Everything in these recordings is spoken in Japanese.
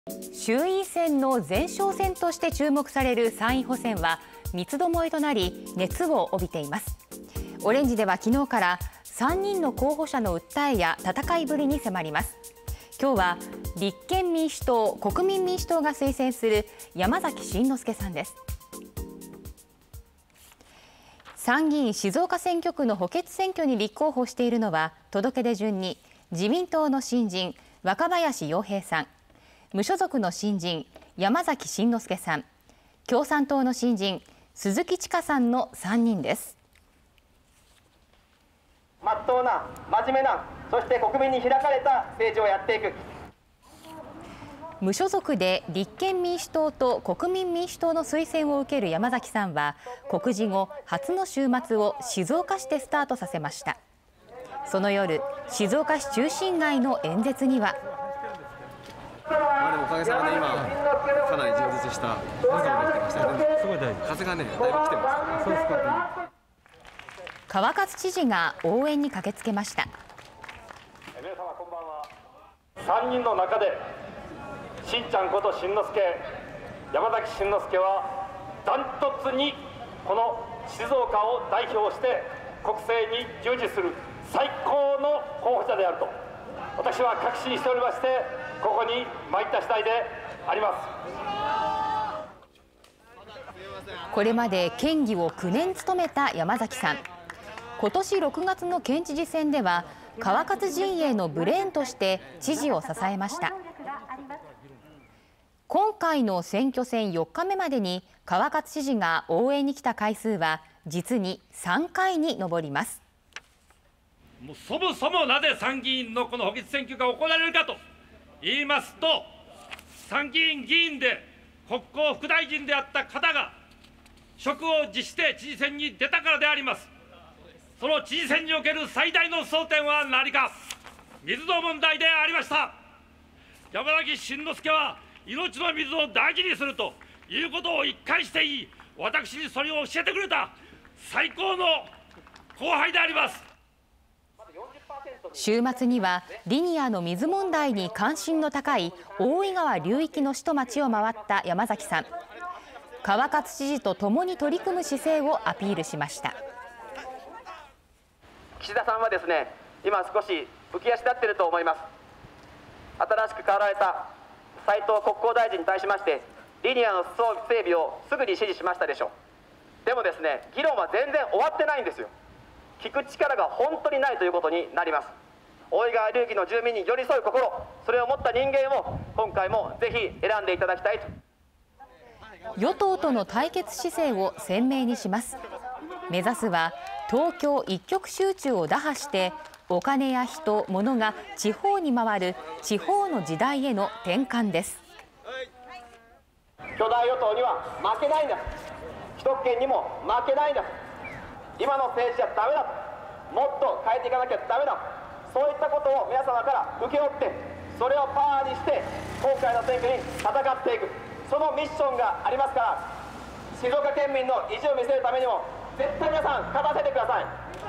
衆院選の前哨戦として注目される参院補選は三つどもえとなり熱を帯びています。オレンジでは昨日から3人の候補者の訴えや戦いぶりに迫ります。今日は立憲民主党、国民民主党が推薦する山崎真之輔さんです。参議院静岡選挙区の補欠選挙に立候補しているのは届け出順に自民党の新人若林洋平さん、無所属の新人山崎真之輔さん、共産党の新人鈴木千佳さんの3人です。 まっとうな真面目な、そして国民に開かれた政治をやっていく。 無所属で立憲民主党と国民民主党の推薦を受ける山崎さんは告示後初の週末を静岡市でスタートさせました。その夜、静岡市中心街の演説にはでもおかげさまで今かなり充実した風ができてましたね。すごい大事。風がね、だいぶ来てます。そうですか。 川勝知事が応援に駆けつけました。 皆様こんばんは。3人の中でしんちゃんこと真之輔、山崎真之輔はダントツにこの静岡を代表して国政に従事する最高の候補者であると私は確信しておりまして、ここに参った次第であります。 これまで県議を9年務めた山崎さん、今年6月の県知事選では川勝陣営のブレーンとして知事を支えました。今回の選挙戦4日目までに川勝知事が応援に来た回数は実に3回に上ります。 もうそもそもなぜ参議院のこの補欠選挙が行われるかと言いますと、参議院議員で国交副大臣であった方が職を辞して知事選に出たからであります。その知事選における最大の争点は何か、水の問題でありました。山崎真之輔は命の水を大事にするということを一貫して言い、私にそれを教えてくれた最高の後輩であります。 週末にはリニアの水問題に関心の高い大井川流域の市と町を回った山崎さん、川勝知事と共に取り組む姿勢をアピールしました。 岸田さんはですね、今少し浮き足立っていると思います。新しく変わられた斉藤国交大臣に対しましてリニアの整備をすぐに指示しましたでしょう。でもですね、議論は全然終わってないんですよ。聞く力が本当にないということになります。大井川流域の住民に寄り添う心、それを持った人間を今回もぜひ選んでいただきたいと。 与党との対決姿勢を鮮明にします。目指すは東京一極集中を打破してお金や人、物が地方に回る地方の時代への転換です。 巨大与党には負けないんだ、既得権にも負けないんだ、今の政治じゃダメだ、もっと変えていかなきゃダメだ、そういったことを皆様から請け負って、それをパワーにして今回の選挙に戦っていく、そのミッションがありますから、静岡県民の意地を見せるためにも絶対皆さん勝たせてください。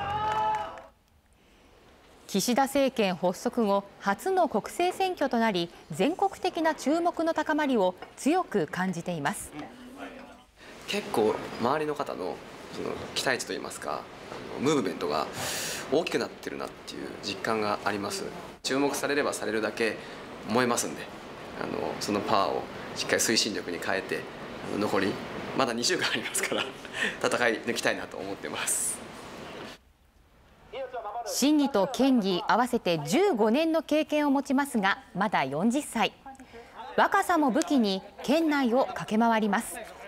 岸田政権発足後初の国政選挙となり、全国的な注目の高まりを強く感じています。 結構周りの方のその期待値といいますか、ムーブメントが大きくなってるなっていう実感があります。注目されればされるだけ燃えますんで、そのパワーをしっかり推進力に変えて、残りまだ2週間ありますから戦い抜きたいなと思ってます。 審議と県議合わせて15年の経験を持ちますが、まだ40歳。若さも武器に県内を駆け回ります。